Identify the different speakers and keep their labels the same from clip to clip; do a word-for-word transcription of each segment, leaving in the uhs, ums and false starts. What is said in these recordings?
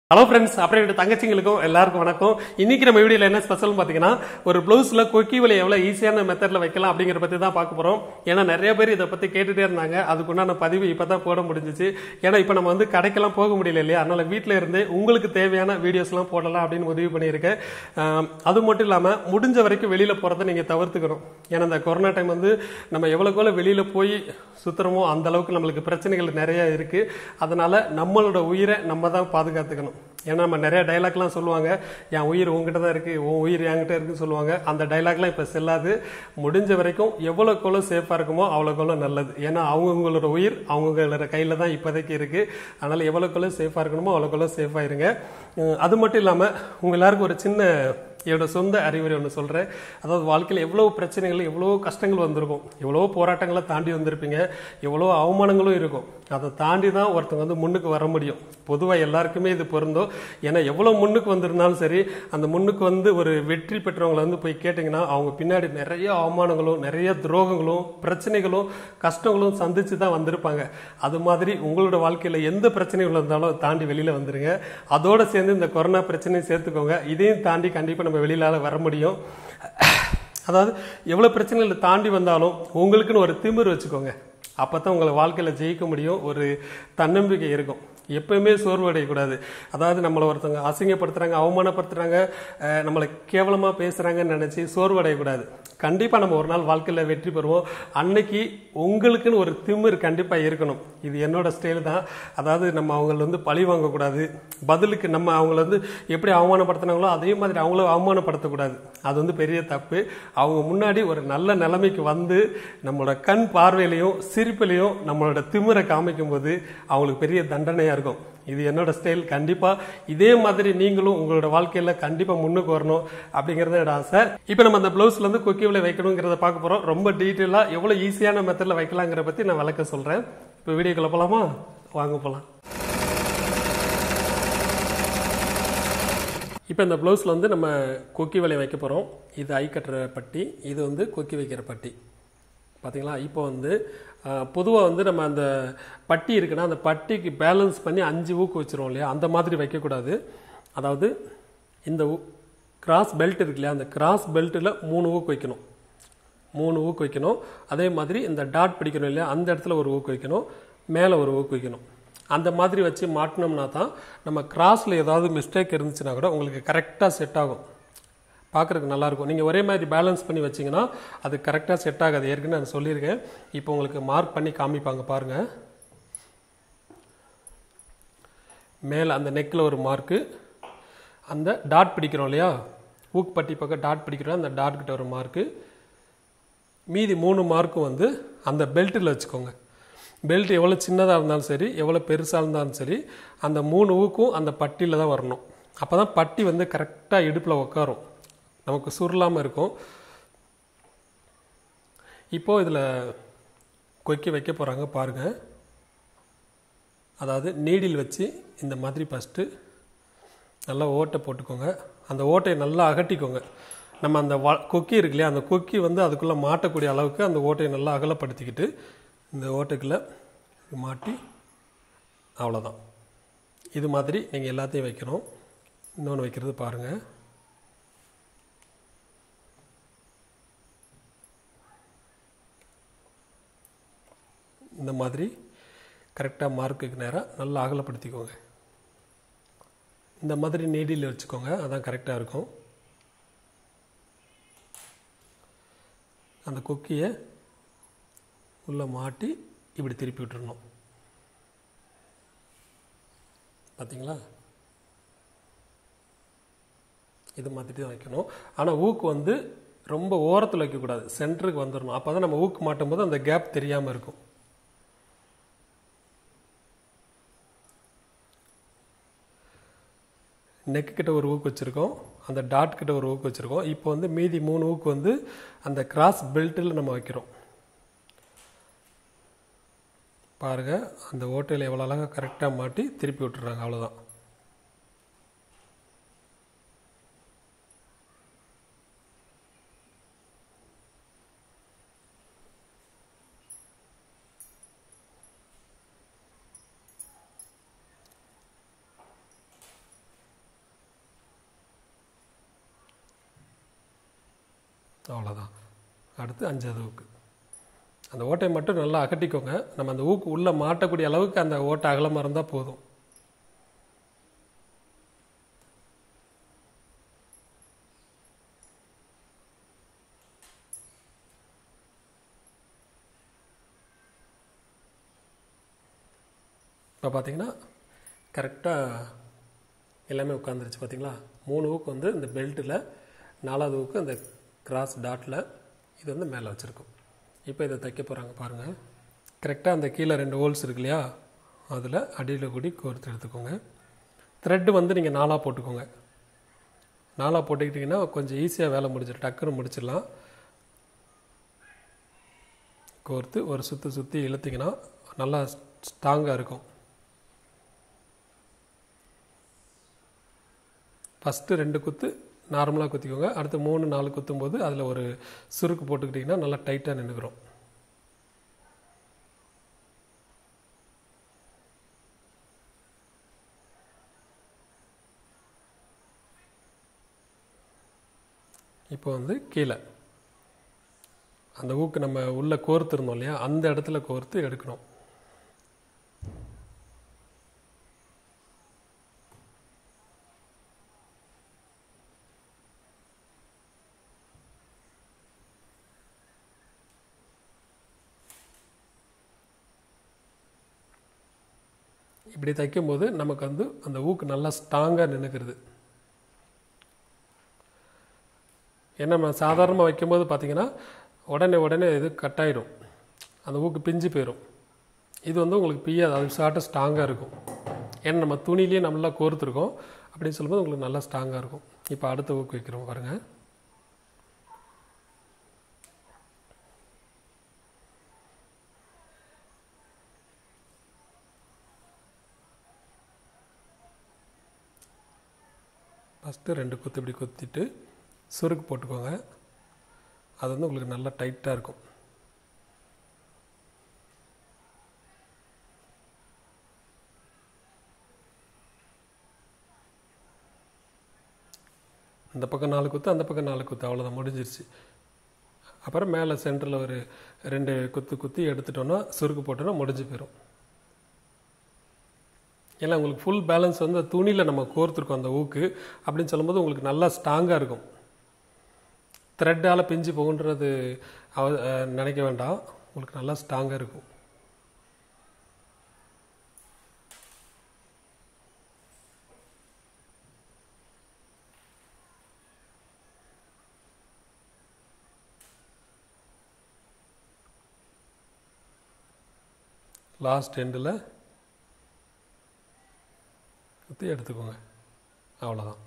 Speaker 1: Hello friends, அப்புறம் என்னோட தங்கச்சிங்களுக்கும் எல்லாருக்கும் வணக்கம். இன்னைக்கு நம்ம வீடியோல என்ன ஸ்பெஷல் பார்த்தீங்கன்னா, ஒரு ப்ளவுஸ்ல கொக்கி வலை எவ்வளவு ஈஸியான மெத்தட்ல வைக்கலாம் அப்படிங்கிற பத்தி தான் பார்க்க போறோம். ஏன்னா நிறைய பேர் இதை பத்தி கேட்டுட்டே இருந்தாங்க. அதுக்குண்டான பதிவு இப்பதான் போட முடிஞ்சிச்சு. ஏன்னா இப்ப நம்ம வந்து கடைக்கெல்லாம் போக முடியல இல்லையா, அதனால வீட்டில இருந்து உங்களுக்கு தேவையான வீடியோஸ் எல்லாம் போடலாம் அப்படின்னு முடிவு பண்ணியிருக்கேன். அது மட்டும் இல்லாம முடிஞ்ச வரைக்கும் வெளியில போறதை நீங்க தவிர்த்துக்கணும். ஏன்னா இந்த கொரோனா டைம் வந்து நம்ம எவ்வளவுக்கு எவ்வளவு வெளியில போய் சுத்துறோமோ அந்த அளவுக்கு நம்மளுக்கு பிரச்சனைகள் நிறைய இருக்கு. அதனால நம்மளோட உயிரை நம்ம தான் பாதுகாத்துக்கணும். ஏன்னா நம்ம நிறைய டைலாக்லாம் சொல்லுவாங்க, என் உயிர் உங்ககிட்ட தான் இருக்கு, உன் உயிர் என்கிட்ட இருக்குன்னு சொல்லுவாங்க. அந்த டைலாக்லாம் இப்ப செல்லாது. முடிஞ்ச வரைக்கும் எவ்வளவுக்கு எவ்வளவு சேஃபா இருக்குமோ அவ்வளவுக்கு எவ்வளவு நல்லது. ஏன்னா அவங்கவுங்களோட உயிர் அவங்களோட கையில தான் இப்போதைக்கு இருக்கு. அதனால எவ்வளவுக்கு எவ்வளவு சேஃபா இருக்கணுமோ அவ்வளவுக்கு எவ்வளவு சேஃபா இருங்க. அது மட்டும் இல்லாம உங்க எல்லாருக்கும் ஒரு சின்ன என்னோட சொந்த அறிவுரை ஒன்று சொல்றேன். அதாவது வாழ்க்கையில் எவ்வளவு பிரச்சனைகள் எவ்வளவு கஷ்டங்கள் வந்திருக்கும், எவ்வளவோ போராட்டங்களை தாண்டி வந்திருப்பீங்க, எவ்வளோ அவமானங்களும் இருக்கும். அதை தாண்டி தான் ஒருத்தங்க வந்து முன்னுக்கு வர முடியும். பொதுவாக எல்லாருக்குமே இது பொருந்தும். ஏன்னா எவ்வளோ முன்னுக்கு வந்திருந்தாலும் சரி, அந்த முன்னுக்கு வந்து ஒரு வெற்றி பெற்றவங்களை வந்து போய் கேட்டிங்கன்னா அவங்க பின்னாடி நிறைய அவமானங்களும் நிறைய துரோகங்களும் பிரச்சனைகளும் கஷ்டங்களும் சந்திச்சு தான் வந்திருப்பாங்க. அது மாதிரி உங்களோட வாழ்க்கையில் எந்த பிரச்சனைகள் இருந்தாலும் தாண்டி வெளியில் வந்துருங்க. அதோட சேர்ந்து இந்த கொரோனா பிரச்சனையும் சேர்த்துக்கோங்க. இதையும் தாண்டி கண்டிப்பாக நம்ம வெளியில வர முடியும். அதாவது எவ்வளவு பிரச்சனைகளை தாண்டி வந்தாலும் உங்களுக்குன்னு ஒரு திமிர் வச்சுக்கோங்க. அப்பதான் உங்களை வாழ்க்கையில ஜெயிக்க முடியும். ஒரு தன்னம்பிக்கை இருக்கும். எப்பயுமே சோர்வு அடையக்கூடாது. அதாவது நம்மளை ஒருத்தவங்க அசிங்கப்படுத்துறாங்க, அவமானப்படுத்துறாங்க, நம்மளை கேவலமா பேசுறாங்கன்னு நினைச்சு சோர்வு அடையக்கூடாது. கண்டிப்பா நம்ம ஒரு நாள் வாழ்க்கையில வெற்றி பெறுவோம். அன்னைக்கு உங்களுக்குன்னு ஒரு திமிர் கண்டிப்பா இருக்கணும். இது என்னோட ஸ்டைல் தான். அதாவது நம்ம அவங்கள வந்து பழி வாங்கக்கூடாது. பதிலுக்கு நம்ம அவங்கள வந்து எப்படி அவமானப்படுத்தினாங்களோ அதே மாதிரி அவங்கள அவமானப்படுத்தக்கூடாது. அது வந்து பெரிய தப்பு. அவங்க முன்னாடி ஒரு நல்ல நிலைமைக்கு வந்து நம்மளோட கண் பார்வையிலையும் சிரிப்பிலையும் நம்மளோட திமிரை காமிக்கும் போது அவங்களுக்கு பெரிய தண்டனையா இருக்கும். இது என்னோட ஸ்டைல். கண்டிப்பா இதே மாதிரி நீங்களும் உங்களோட வாழ்க்கையில கண்டிப்பா முன்னுக்கு வரணும் அப்படிங்கறத என்னோட ஆசை. இப்ப நம்ம அந்த பிளவுஸ்ல இருந்து கொக்கி வலை வைக்கணுங்கிறத பார்க்க போறோம். ரொம்ப டீட்டெயிலா எவ்வளவு ஈஸியான மெத்தட்ல வைக்கலாங்கிற பத்தி நான் விளக்க சொல்றேன். இப்ப வீடியோக்குள்ள போலாமா? வாங்க போலாம். இப்போ இந்த ப்ளவுஸில் வந்து நம்ம கொக்கி வலை வைக்க போகிறோம். இது ஐ கட்டுற பட்டி, இது வந்து கொக்கி வைக்கிற பட்டி. பார்த்தீங்களா? இப்போ வந்து பொதுவாக வந்து நம்ம அந்த பட்டி இருக்குன்னா அந்த பட்டிக்கு பேலன்ஸ் பண்ணி அஞ்சு ஊக்கு வச்சுருவோம் இல்லையா, அந்த மாதிரி வைக்கக்கூடாது. அதாவது இந்த கிராஸ் பெல்ட் இருக்கு இல்லையா, அந்த கிராஸ் பெல்ட்டில் மூணு ஊக்கு வைக்கணும். மூணு ஊக்கு வைக்கணும். அதே மாதிரி இந்த டாட் பிடிக்கணும் இல்லையா, அந்த இடத்துல ஒரு ஊக்கு வைக்கணும், மேலே ஒரு ஊக்கு வைக்கணும். அந்த மாதிரி வச்சு மாட்டினோம்னா தான் நம்ம கிராஸில் ஏதாவது மிஸ்டேக் இருந்துச்சுன்னா கூட உங்களுக்கு கரெக்டாக செட் ஆகும். பார்க்குறதுக்கு நல்லாயிருக்கும். நீங்கள் ஒரே மாதிரி பேலன்ஸ் பண்ணி வச்சிங்கன்னா அது கரெக்டாக செட் ஆகாது. ஏற்கனவே நான் சொல்லியிருக்கேன். இப்போ உங்களுக்கு மார்க் பண்ணி காமிப்பாங்க பாருங்கள். மேலே அந்த நெக்கில் ஒரு மார்க்கு, அந்த டாட் பிடிக்கிறோம் இல்லையா, ஊக்கு பட்டி பக்கம் டாட் பிடிக்கிறோம், அந்த டாட் கிட்ட ஒரு மார்க்கு, மீதி மூணு மார்க்கும் வந்து அந்த பெல்ட்டில் வச்சுக்கோங்க. பெல்ட் எவ்வளோ சின்னதாக இருந்தாலும் சரி, எவ்வளோ பெருசாக இருந்தாலும் சரி, அந்த மூணு ஊக்கும் அந்த பட்டியில் தான் வரணும். அப்போ தான் பட்டி வந்து கரெக்டாக இடுப்பில் உட்காரும், நமக்கு சுருளாமல் இருக்கும். இப்போது இதில் கொக்கி வைக்க போகிறாங்க பாருங்கள். அதாவது நீடில் வச்சு இந்த மாதிரி ஃபஸ்ட்டு நல்லா ஓட்டை போட்டுக்கோங்க. அந்த ஓட்டையை நல்லா அகட்டிக்கோங்க. நம்ம அந்த வா கொக்கி இருக்கு இல்லையா, அந்த கொக்கி வந்து அதுக்குள்ளே மாட்டக்கூடிய அளவுக்கு அந்த ஓட்டையை நல்லா அகலப்படுத்திக்கிட்டு இந்த ஓட்டைக்குள்ளே மாட்டி, அவ்வளோதான். இது மாதிரி நீங்கள் எல்லாத்தையும் வைக்கணும். இன்னொன்று வைக்கிறது பாருங்கள். இந்த மாதிரி கரெக்டாக மார்க்குக்கு நேராக நல்லா அகலப்படுத்திக்கோங்க. இந்த மாதிரி நீடில் வச்சுக்கோங்க, அதான் கரெக்டாக இருக்கும். அந்த கொக்கியை உள்ளே மாட்டி இப்படி திருப்பி விட்டுறணும். பார்த்தீங்களா? இது மாதிரி தான் வைக்கணும். ஆனால் ஊக்கு வந்து ரொம்ப ஓரத்தில் வைக்கக்கூடாது, சென்டருக்கு வந்துடணும். அப்போ தான் நம்ம ஊக்கு மாட்டும் போது அந்த கேப் தெரியாமல் இருக்கும். நெக்கு கிட்ட ஒரு ஊக்கு வச்சுருக்கோம், அந்த டாட் கிட்ட ஒரு ஊக்கு வச்சுருக்கோம். இப்போ வந்து மீதி மூணு ஊக்கு வந்து அந்த கிராஸ் பெல்ட்டில் நம்ம வைக்கிறோம். பாருங்கள், அந்த ஓட்டையில் எவ்வளோ அழகாக கரெக்டாக மாட்டி திருப்பி விட்டுறாங்க. அவ்வளோதான். அவ்வளோதான். அடுத்து அஞ்சாவது ஊக்கு. அந்த ஓட்டையை மட்டும் நல்லா அகட்டிக்கோங்க. நம்ம அந்த ஊக்கு உள்ளே மாட்டக்கூடிய அளவுக்கு அந்த ஓட்டை அகலமாக இருந்தால் போதும். இப்போ பார்த்தீங்கன்னா கரெக்டாக எல்லாமே உட்காந்துருச்சு. பார்த்தீங்களா, மூணு ஊக்கு வந்து இந்த பெல்ட்டில், நாலாவது ஊக்கு அந்த கிராஸ் டாட்டில், இது வந்து மேலே வச்சுருக்கோம். இப்போ இதை தைக்க போகிறாங்க பாருங்கள். கரெக்டாக அந்த கீழே ரெண்டு ஹோல்ஸ் இருக்கு இல்லையா, அதில் அடியில் கூடி கோர்த்து எடுத்துக்கோங்க. த்ரெட்டு வந்து நீங்கள் நாலாக போட்டுக்கோங்க. நாலாக போட்டுக்கிட்டிங்கன்னா கொஞ்சம் ஈஸியாக வேலை முடிச்சிடும், டக்குன்னு முடிச்சிடலாம். கோர்த்து ஒரு சுற்றி சுற்றி இழுத்திங்கன்னா நல்லா ஸ்ட்ராங்காக இருக்கும். ஃபஸ்ட்டு ரெண்டு குத்து நார்மலாக குத்திக்கோங்க. அடுத்து மூணு நாலு குத்தும் போது அதில் ஒரு சுருக்கு போட்டுக்கிட்டிங்கன்னா நல்லா டைட்டாக நின்றுக்கிறோம். இப்போ வந்து கீழே அந்த ஊக்கு நம்ம உள்ளே கோர்த்துருந்தோம் இல்லையா, அந்த இடத்துல கோர்த்து எடுக்கணும். இப்படி தைக்கும்போது நமக்கு வந்து அந்த ஊக்கு நல்லா ஸ்ட்ராங்காக நின்றுக்கிறது. ஏன்னா நம்ம சாதாரணமாக வைக்கும்போது பார்த்திங்கன்னா உடனே உடனே இது கட்டாயிடும், அந்த ஊக்கு பிஞ்சு போயிடும். இது வந்து உங்களுக்கு பிய்யாது, அது சாட்ட ஸ்ட்ராங்காக இருக்கும். ஏன்னா நம்ம துணிலேயே நல்லா கோர்த்துருக்கோம். அப்படின்னு சொல்லும்போது உங்களுக்கு நல்லா ஸ்ட்ராங்காக இருக்கும். இப்போ அடுத்த ஊக்கு வைக்கிறோம் பாருங்கள். ஃபஸ்ட்டு ரெண்டு குத்து இப்படி குத்திட்டு சுருக்கு போட்டுக்கோங்க. அது வந்து உங்களுக்கு நல்லா டைட்டாக இருக்கும். இந்த பக்கம் நாலு குத்து, அந்த பக்கம் நாலு குத்து, அவ்வளோதான், முடிஞ்சிருச்சு. அப்புறம் மேலே சென்டரில் ஒரு ரெண்டு குத்து குத்தி எடுத்துட்டோன்னா சுருக்கு போட்டோன்னா முடிஞ்சு போயிடும். ஏன்னா உங்களுக்கு ஃபுல் பேலன்ஸ் வந்து துணியில் நம்ம கோர்த்துருக்கோம் அந்த ஊக்கு. அப்படின்னு சொல்லும்போது உங்களுக்கு நல்லா ஸ்ட்ராங்காக இருக்கும். த்ரெட்டால் பிஞ்சு போகுன்றது அவ நினைக்க வேண்டாம், உங்களுக்கு நல்லா ஸ்ட்ராங்காக இருக்கும். லாஸ்ட் எண்டில் குத்தி எடுத்துக்கோங்க, அவ்வளோதான்.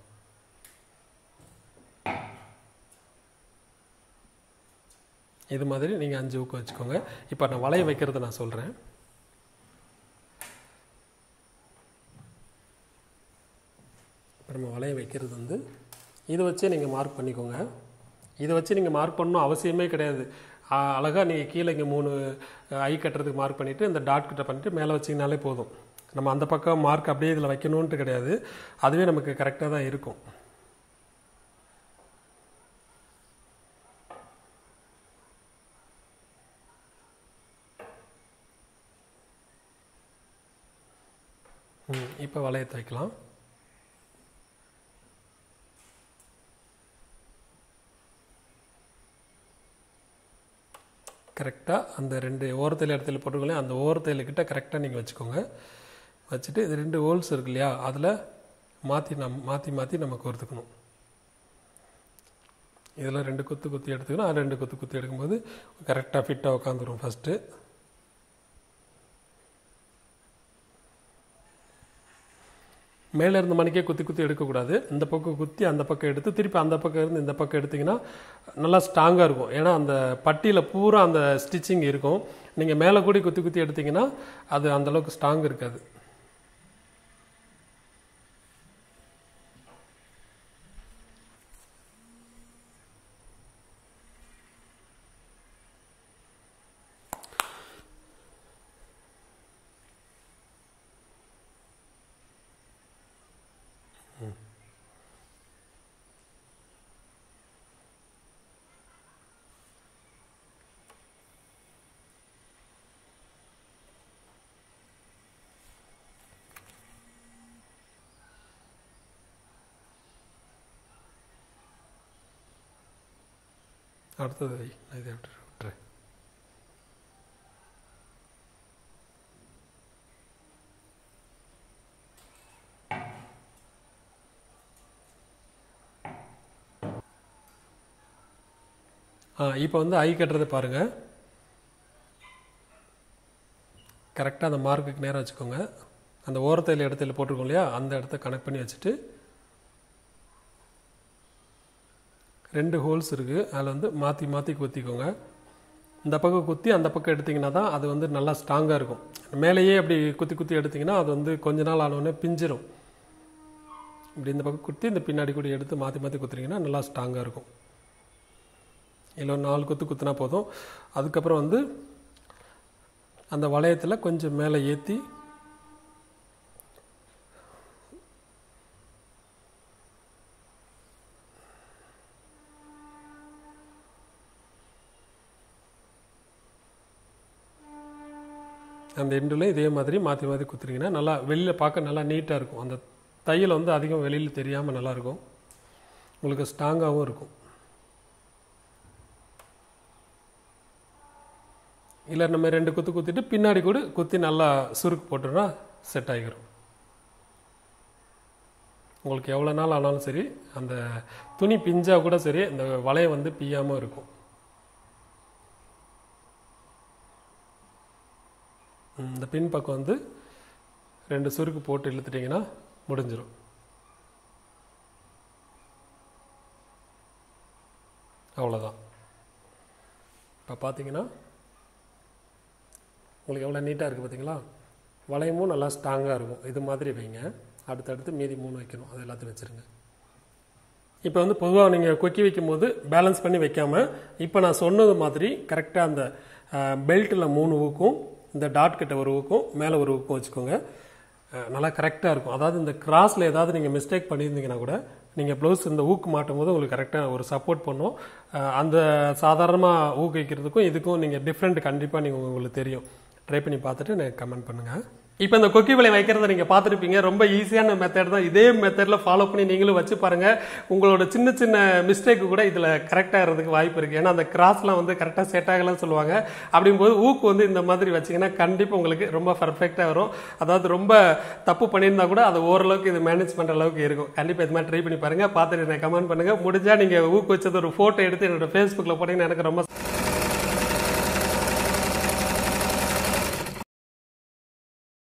Speaker 1: இது மாதிரி நீங்கள் அஞ்சு ஊக்கு வச்சுக்கோங்க. இப்போ நான் வளைய வைக்கிறத நான் சொல்கிறேன். இப்போ நம்ம வளைய வைக்கிறது வந்து இதை வச்சே நீங்கள் மார்க் பண்ணிக்கோங்க. இதை வச்சு நீங்கள் மார்க் பண்ணணும் அவசியமே கிடையாது. அழகாக நீங்கள் கீழே இங்கே மூணு ஐ கட்டுறதுக்கு மார்க் பண்ணிவிட்டு இந்த டாட் கிட்ட பண்ணிவிட்டு மேலே வச்சிங்கனாலே போதும். நம்ம அந்த பக்கம் மார்க் அப்படியே இதில் வைக்கணுன்ட்டு கிடையாது, அதுவே நமக்கு கரெக்டாக தான் இருக்கும். இப்போ வளையத்தை வைக்கலாம். கரெக்டாக அந்த ரெண்டு ஓரத்தையில் இடத்துல போட்டுக்கோங்களே, அந்த ஓரத்தையில்கிட்ட கரெக்டாக நீங்கள் வச்சுக்கோங்க. வச்சுட்டு இது ரெண்டு ஹோல்ஸ் இருக்கு இல்லையா, அதில் மாற்றி நம் மாற்றி மாற்றி நம்ம கோர்த்துக்கணும். இதில் ரெண்டு குத்து குத்தி எடுத்துக்கணும், அது ரெண்டு குத்து குத்தி எடுக்கும்போது கரெக்டாக ஃபிட்டாக உட்காந்துரும். ஃபஸ்ட்டு மேலே இருந்த மணிக்கே குத்தி குத்தி எடுக்கக்கூடாது. இந்த பக்கம் குத்தி அந்த பக்கம் எடுத்து திருப்பி அந்த பக்கம் இருந்து இந்த பக்கம் எடுத்திங்கன்னா நல்லா ஸ்ட்ராங்காக இருக்கும். ஏன்னா அந்த பட்டியில் பூரா அந்த ஸ்டிச்சிங் இருக்கும். நீங்கள் மேலே கூடி குத்தி குத்தி எடுத்திங்கன்னா அது அந்தளவுக்கு ஸ்ட்ராங் இருக்காது. அடுத்தது வை, நான் இதை விட்டுறேன் விட்டுறேன். ஆ இப்போ வந்து ஐ கட்டுறதை பாருங்கள். கரெக்டாக அந்த மார்க்குக்கு நேராக வச்சுக்கோங்க. அந்த ஓரத்தில் இடத்துல போட்டிருக்கோம் இல்லையா, அந்த இடத்த கனெக்ட் பண்ணி வச்சுட்டு ரெண்டு ஹோல்ஸ் இருக்குது, அதில் வந்து மாற்றி மாற்றி குத்திக்கோங்க. இந்த பக்கம் குத்தி அந்த பக்கம் எடுத்திங்கன்னா தான் அது வந்து நல்லா ஸ்ட்ராங்காக இருக்கும். மேலேயே அப்படி குத்தி குத்தி எடுத்திங்கன்னா அது வந்து கொஞ்ச நாள் ஆனோடனே பிஞ்சிரும். இப்படி இந்த பக்கம் குத்தி இந்த பின்னாடி கூட எடுத்து மாற்றி மாற்றி குத்துறீங்கன்னா நல்லா ஸ்ட்ராங்காக இருக்கும். இல்லை ஒரு நாலு குத்து குத்துனா போதும். அதுக்கப்புறம் வந்து அந்த வளையத்தில் கொஞ்சம் மேலே ஏற்றி அந்த எண்டுலையும் இதே மாதிரி மாற்றி மாற்றி குத்துறீங்கன்னா நல்லா வெளியில் பார்க்க நல்லா நீட்டாக இருக்கும். அந்த தையல் வந்து அதிகம் வெளியில் தெரியாமல் நல்லாயிருக்கும், உங்களுக்கு ஸ்ட்ராங்காகவும் இருக்கும். இல்லை நம்ம ரெண்டு குத்து குத்திட்டு பின்னாடி கூட குத்தி நல்லா சுருக்கு போட்டோம்னா செட் ஆகிடும். உங்களுக்கு எவ்வளோ நாள் ஆனாலும் சரி, அந்த துணி பிஞ்சா கூட சரி, இந்த வளையம் வந்து பிய்யாமல் இருக்கும். இந்த பின் பக்கம் வந்து ரெண்டு சுருக்கு போட்டு இழுத்துட்டிங்கன்னா முடிஞ்சிடும். அவ்வளோதான். இப்போ பார்த்தீங்கன்னா உங்களுக்கு எவ்வளோ நீட்டாக இருக்குது பார்த்தீங்களா. வளையமும் நல்லா ஸ்ட்ராங்காக இருக்கும். இது மாதிரி வைங்க. அடுத்தடுத்து மீதி மூணு வைக்கணும், அது எல்லாத்தையும் வச்சுருங்க. இப்போ வந்து பொதுவாக நீங்கள் கொக்கி வைக்கும்போது பேலன்ஸ் பண்ணி வைக்காமல் இப்போ நான் சொன்னது மாதிரி கரெக்டாக அந்த பெல்ட்டில் மூணு ஊக்கும், இந்த டாட் கிட்ட ஒரு ஊக்கும், மேலே ஒரு ஊக்கும் வச்சுக்கோங்க. நல்லா கரெக்டாக இருக்கும். அதாவது இந்த கிராஸில் ஏதாவது நீங்கள் மிஸ்டேக் பண்ணியிருந்தீங்கன்னா கூட நீங்கள் ப்ளவுஸ் இந்த ஊக்கு மாட்டும் போது உங்களுக்கு கரெக்டாக ஒரு சப்போர்ட் பண்ணும். அந்த சாதாரணமாக ஊக்கு வைக்கிறதுக்கும் இதுக்கும் நீங்கள் டிஃப்ரெண்ட் கண்டிப்பாக நீங்கள் உங்களுக்கு தெரியும். ட்ரை பண்ணி பார்த்துட்டு எனக்கு கமெண்ட் பண்ணுங்கள். இப்போ இந்த கொக்கி வலை வைக்கிறத நீங்கள் பார்த்துருப்பீங்க. ரொம்ப ஈஸியான மெத்தட் தான். இதே மெத்தடில் ஃபாலோ பண்ணி நீங்களும் வச்சு பாருங்கள். உங்களோட சின்ன சின்ன மிஸ்டேக்கு கூட இதில் கரெக்டாகிறதுக்கு வாய்ப்பு இருக்குது. ஏன்னா அந்த கிராஸ்லாம் வந்து கரெக்டாக செட் ஆகலாம்னு சொல்லுவாங்க. அப்படிங்கும்போது ஊக்கு வந்து இந்த மாதிரி வச்சிங்கன்னா கண்டிப்பாக உங்களுக்கு ரொம்ப பர்ஃபெக்டாக வரும். அதாவது ரொம்ப தப்பு பண்ணியிருந்தா கூட அது ஓரளவுக்கு இது மேனேஜ் பண்ணுற அளவுக்கு இருக்கும். கண்டிப்பாக இது மாதிரி ட்ரை பண்ணி பாருங்கள். பார்த்துட்டு எனக்கு கமெண்ட் பண்ணுங்கள். முடிஞ்சால் நீங்கள் ஊக்கு வச்சது ஒரு ஃபோட்டோ எடுத்து என்னோட ஃபேஸ்புக்கில் போட்டிங்கன்னா எனக்கு ரொம்ப